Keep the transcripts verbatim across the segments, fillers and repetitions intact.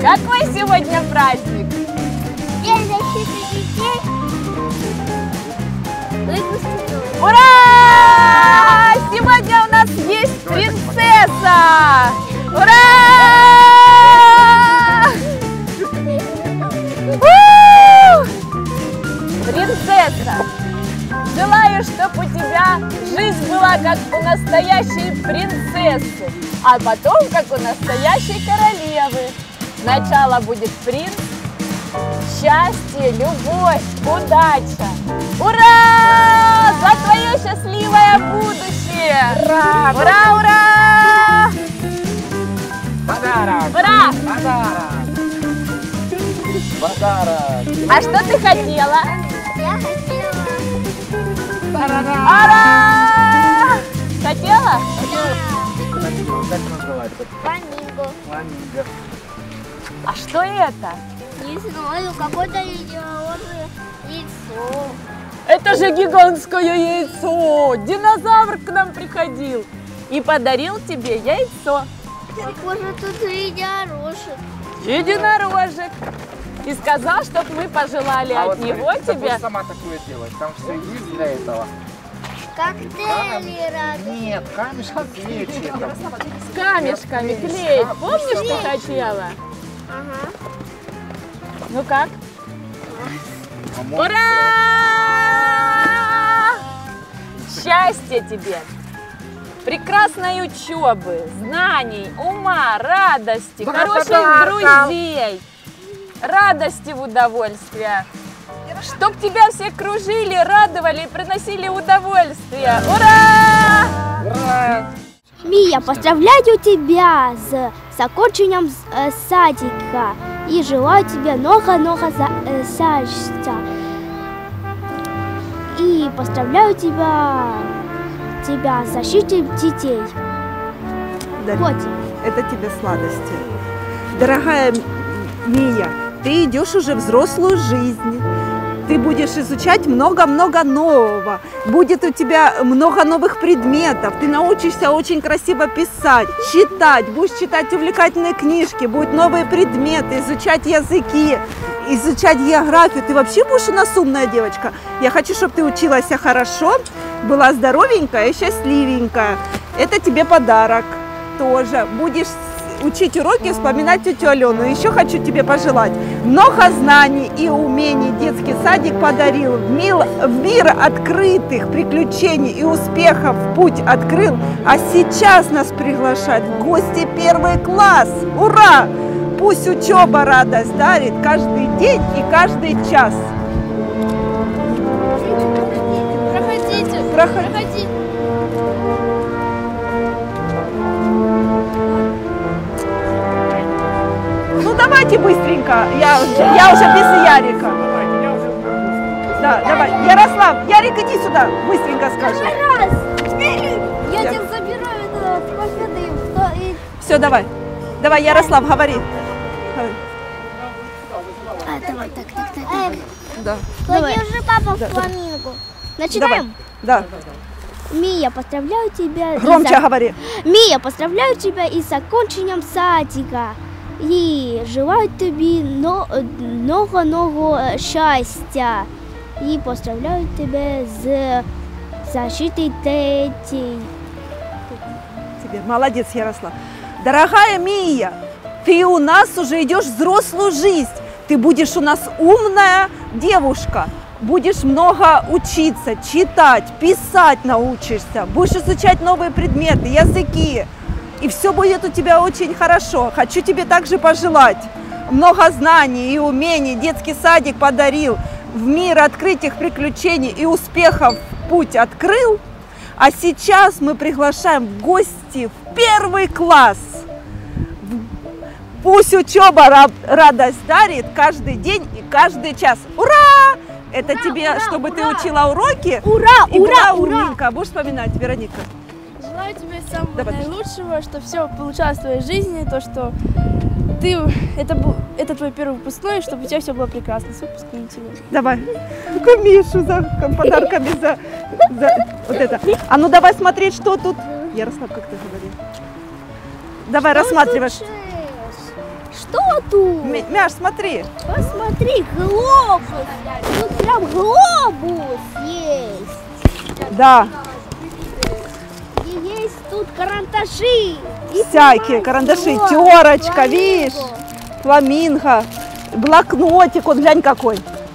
Какой сегодня праздник? День защиты детей. Ура! Сегодня у нас есть принцесса! Ура! Принцесса! Желаю, чтобы у тебя жизнь была как у настоящей принцессы, а потом как у настоящей королевы. Сначала будет принц, счастье, любовь, удача. Ура! За твое счастливое будущее! Ура! Ура, ура! Подарок! Ура! Подарок! Подарок! А что ты хотела? Я хотела. Ура! Хотела? Как называется? Фламинго. Фламинго. А что это? Не знаю, какое-то яйцо. Это же гигантское яйцо! Динозавр к нам приходил и подарил тебе яйцо. Похоже, тут единорожек. Единорожек. И сказал, чтобы мы пожелали А от вот него смотри, ты тебе. будешь сама такое делать. Там все есть для этого. Коктейли радуги. Нет, камешек клеить. С камешками клеить. Помнишь, что хотела? Ага. Ну как? А Ура! Счастья тебе! Прекрасной учебы, знаний, ума, радости, Да, хороших подарков. друзей, радости в удовольствие. Чтоб тебя все кружили, радовали и приносили удовольствие. Ура! Ура! Мия, поздравляю тебя с закончением э, садика и желаю тебе много-много за, э, счастья. И поздравляю тебя, тебя с защитой детей. Да, Вот. это тебе сладости. Дорогая Мия, ты идешь уже в взрослую жизнь. Ты будешь изучать много-много нового. Будет у тебя много новых предметов. Ты научишься очень красиво писать, читать. Будешь читать увлекательные книжки, будут новые предметы, изучать языки, изучать географию. Ты вообще будешь у нас умная девочка. Я хочу, чтобы ты училась хорошо, была здоровенькая и счастливенькая. Это тебе подарок тоже. Будешь учить уроки, вспоминать тетю Алену. Еще хочу тебе пожелать много знаний и умений. Детский садик подарил. В мир, в мир открытых приключений и успехов путь открыл. А сейчас нас приглашает в гости первый класс. Ура! Пусть учеба радость дарит каждый день и каждый час. Проходите, проходите. Ну давайте быстренько, я, я уже без Ярика. Да, давай, Ярослав, Ярик, иди сюда, быстренько скажи. раз. Я тебя забираю это в победы. и- Все, давай, давай, Ярослав, говори. А, давай, так, так, так. так. Да, Давай. Держи, папа, Да, в да. фламинго. давай, Начинаем? да, Мия, поздравляю тебя. и громче за- говори. Мия, поздравляю тебя и с окончением садика. И желаю тебе много-много счастья. И поздравляю тебя с защитой детей. Тебе. Молодец, Ярослав. Дорогая Мия, ты у нас уже идешь в взрослую жизнь. Ты будешь у нас умная девушка. Будешь много учиться, читать, писать научишься. Будешь изучать новые предметы, языки. И все будет у тебя очень хорошо. Хочу тебе также пожелать много знаний и умений. Детский садик подарил. В мир открытых приключений и успехов путь открыл. А сейчас мы приглашаем в гости в первый класс. Пусть учеба радость дарит каждый день и каждый час. Ура! Это Ура, тебе, ура, чтобы ты ура! учила уроки. Ура, И ура, была ура! умненькая. Будешь вспоминать, Вероника? Желаю тебе самого Давай. наилучшего, чтобы все получалось в твоей жизни, то, что ты, это, был, это твой первый выпускной, чтобы у тебя все было прекрасно. С выпускным тебя. Давай. Только Мишу за подарками за, за вот это. А ну давай смотреть, что тут. Ярослав, как ты говорил? Давай рассматриваешь. что тут? М- Мяш, смотри. Посмотри, глобус. Тут прям глобус есть. Да, И есть тут карандаши. И всякие карандаши. вот, Терочка, фламинго. видишь? Фламинго. Блокнотик, вот глянь какой.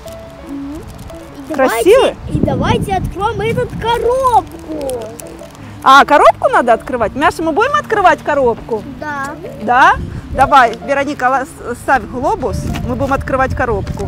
И Красивый? давайте- И давайте откроем эту коробку. А, коробку надо открывать? Мяша, мы будем открывать коробку? Да. Да? Давай, Вероника, ла- ставь глобус, мы будем открывать коробку.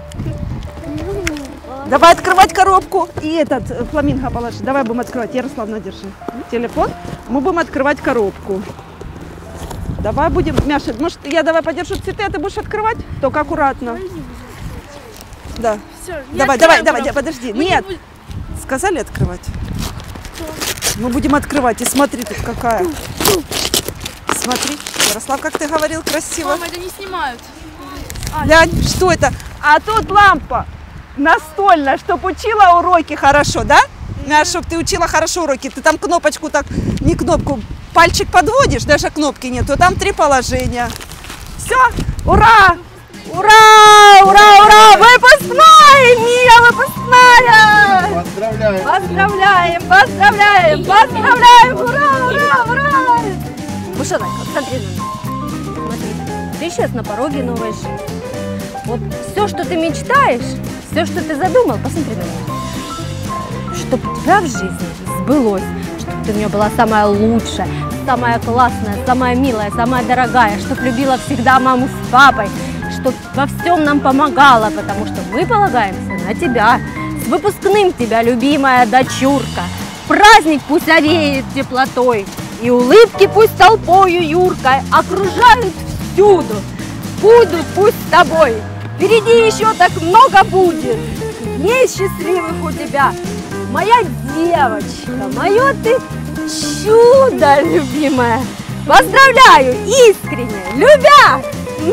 Давай открывать коробку. И этот э, фламинго положи. Давай будем открывать. Ярославна, держи телефон. Мы будем открывать коробку. Давай будем. Мяша, может, я давай подержу цветы, а ты будешь открывать? Только аккуратно. Да. Все, Давай, давай, давай, давай, подожди. Нет. Сказали открывать? Мы будем открывать. И смотри, тут какая. Смотри. Ярослав, как ты говорил, красиво. Мама, это не снимают. Глянь, что это? А тут лампа настольная, чтоб учила уроки хорошо, да? Мяш, чтоб ты учила хорошо уроки. Ты там кнопочку так, не кнопку, пальчик подводишь, даже кнопки нету. Там три положения. Все, ура! Ура! Ура! Ура! Выпускной! Мия, выпускная! Поздравляю. Поздравляем, поздравляем, поздравляем! Ура, ура, ура! Бушанайка, смотри на меня. Смотри, ты сейчас на пороге новой жизни. Вот все, что ты мечтаешь, все, что ты задумал, посмотри на меня. Чтобы у тебя в жизни сбылось, чтобы ты у нее была самая лучшая, самая классная, самая милая, самая дорогая, чтобы любила всегда маму с папой, чтобы во всем нам помогала, потому что мы полагаемся на тебя. С выпускным тебя, любимая дочурка. Праздник пусть овеет теплотой, и улыбки пусть толпою юркой окружают всюду. Будут пусть с тобой. Впереди еще так много будет дней счастливых у тебя. Моя девочка, мое ты чудо, любимая. Поздравляю искренне, любя.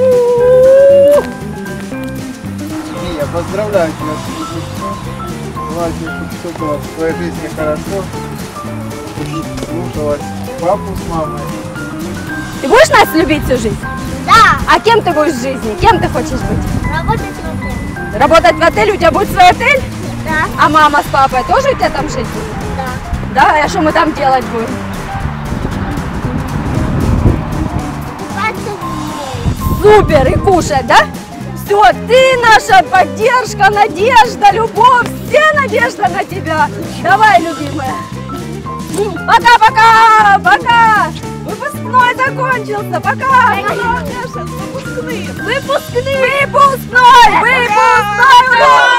Мия, поздравляю тебя с выпускным. Желаю тебе, чтобы все было в твоей жизни хорошо. Чтобы слушалась папу с мамой. Ты будешь нас любить всю жизнь? Да. А кем ты будешь в жизни? Кем ты хочешь быть? Работать в отеле. Работать в отеле? У тебя будет свой отель? Да. А мама с папой тоже у тебя там жить будут? Да. Да, а что мы там делать будем? Супер, и кушать, да? Все, ты наша поддержка, надежда, любовь, все надежда на тебя. Давай, любимая. Пока-пока, пока. Выпускной закончился, пока. Выпускной, выпускной, выпускной, выпускной.